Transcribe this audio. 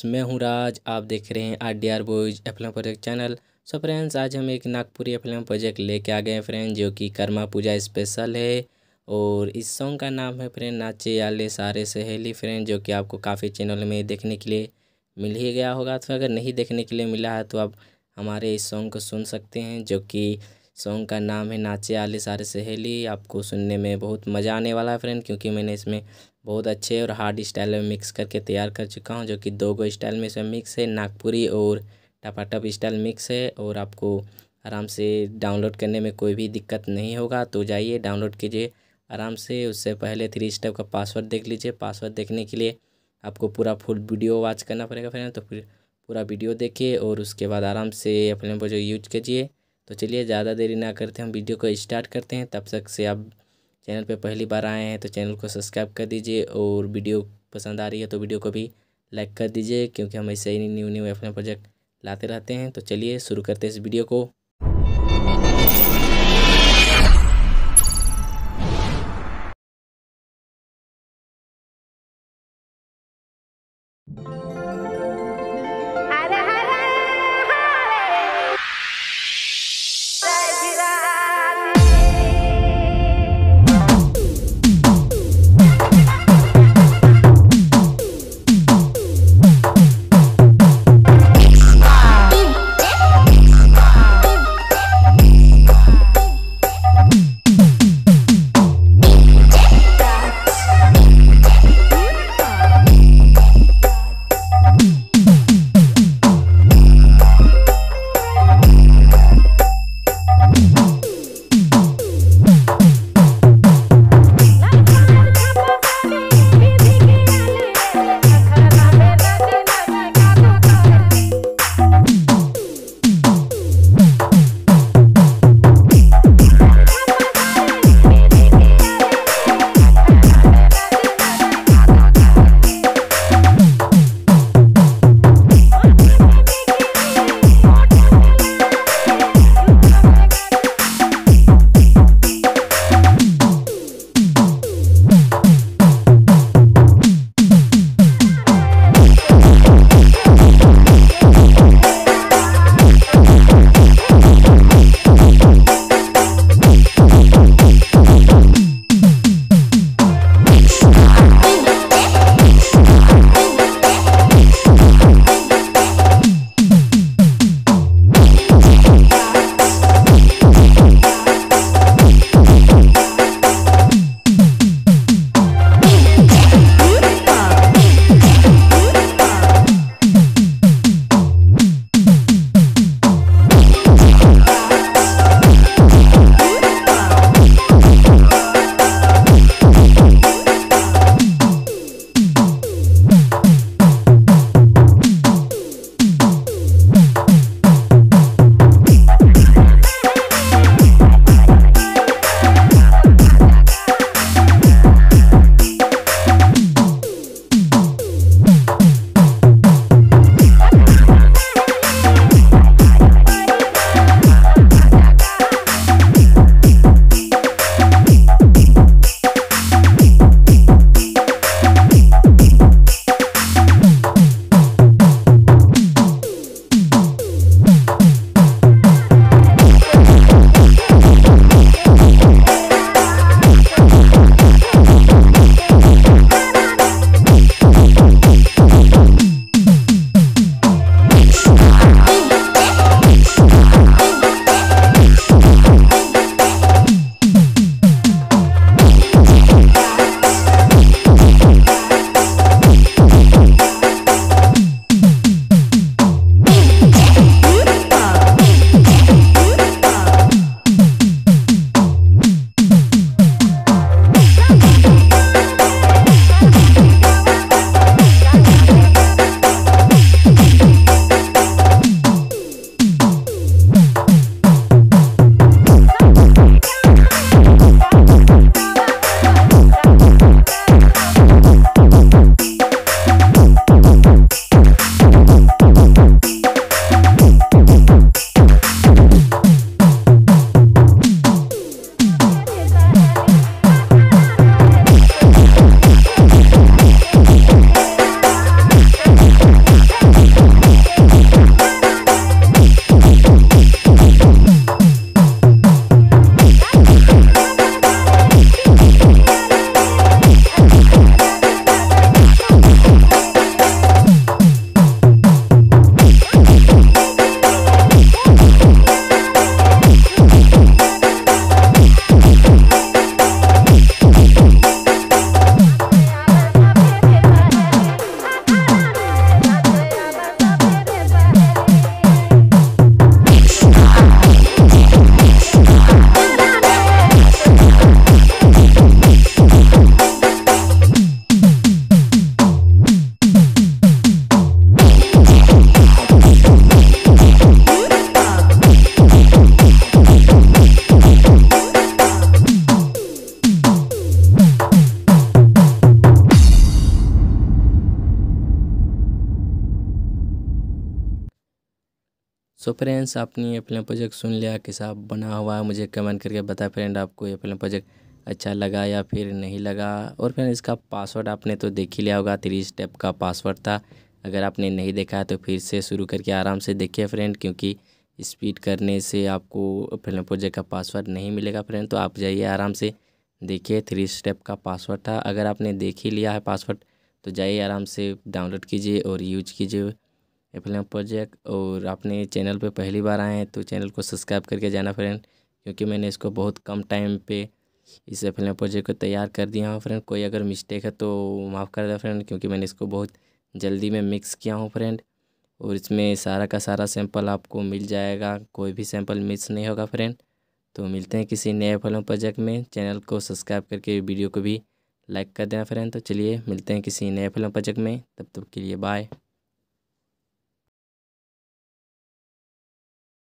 Friends, मैं हूं राज। आप देख रहे हैं R boys FLM project channel. So friends, आज हम एक नागपुरी एफएलएम प्रोजेक्ट लेके आ गए हैं फ्रेंड, जो कि कर्मा पूजा स्पेशल है। और इस सॉन्ग का नाम है फ्रेंड नाचे आले सारे सहेली फ्रेंड, जो कि आपको काफ़ी चैनल में देखने के लिए मिल ही गया होगा। तो अगर नहीं देखने के लिए मिला है तो आप हमारे इस सॉन्ग को सुन सकते हैं, जो कि सॉन्ग का नाम है नाचे आले सारे सहेली। आपको सुनने में बहुत मज़ा आने वाला है फ्रेंड, क्योंकि मैंने इसमें बहुत अच्छे और हार्ड स्टाइल में मिक्स करके तैयार कर चुका हूं, जो कि दो गो स्टाइल में इसमें मिक्स है, नागपुरी और टपाटप स्टाइल मिक्स है। और आपको आराम से डाउनलोड करने में कोई भी दिक्कत नहीं होगा। तो जाइए डाउनलोड कीजिए आराम से। उससे पहले 3 स्टेप का पासवर्ड देख लीजिए। पासवर्ड देखने के लिए आपको पूरा फुल वीडियो वॉच करना पड़ेगा फ्रेंड। तो फिर पूरा वीडियो देखिए और उसके बाद आराम से अपने को जो यूज कीजिए। तो चलिए ज़्यादा देरी ना करते हम वीडियो को स्टार्ट करते हैं। तब तक से आप चैनल पे पहली बार आए हैं तो चैनल को सब्सक्राइब कर दीजिए, और वीडियो पसंद आ रही है तो वीडियो को भी लाइक कर दीजिए, क्योंकि हम ऐसे ही न्यू अपने प्रोजेक्ट लाते रहते हैं। तो चलिए शुरू करते हैं इस वीडियो को। सो फ्रेंड्स, आपने ये फिल्म प्रोजेक्ट सुन लिया, कैसा बना हुआ है मुझे कमेंट करके बताएं फ्रेंड। आपको ये फिल्म प्रोजेक्ट अच्छा लगा या फिर नहीं लगा। और फिर इसका पासवर्ड आपने तो देख ही लिया होगा, 3 स्टेप का पासवर्ड था। अगर आपने नहीं देखा है तो फिर से शुरू करके आराम से देखिए फ्रेंड, क्योंकि स्पीड करने से आपको फिल्म प्रोजेक्ट का पासवर्ड नहीं मिलेगा फ्रेंड। तो आप जाइए आराम से देखिए, 3 स्टेप का पासवर्ड था। अगर आपने देख ही लिया है पासवर्ड तो जाइए आराम से डाउनलोड कीजिए और यूज कीजिए ये फिल्म प्रोजेक्ट। और आपने चैनल पे पहली बार आए हैं तो चैनल को सब्सक्राइब करके जाना फ्रेंड, क्योंकि मैंने इसको बहुत कम टाइम पे इस फिल्म प्रोजेक्ट को तैयार कर दिया हूँ फ्रेंड। कोई अगर मिस्टेक है तो माफ़ कर दे फ्रेंड, क्योंकि मैंने इसको बहुत जल्दी में मिक्स किया हूँ फ्रेंड। और इसमें सारा का सारा सैंपल आपको मिल जाएगा, कोई भी सैंपल मिस नहीं होगा फ्रेंड। तो मिलते हैं किसी नए फिल्म प्रोजेक्ट में। चैनल को सब्सक्राइब करके वीडियो को भी लाइक कर देना फ्रेंड। तो चलिए मिलते हैं किसी नए फिल्म प्रोजेक्ट में, तब तक के लिए बाय।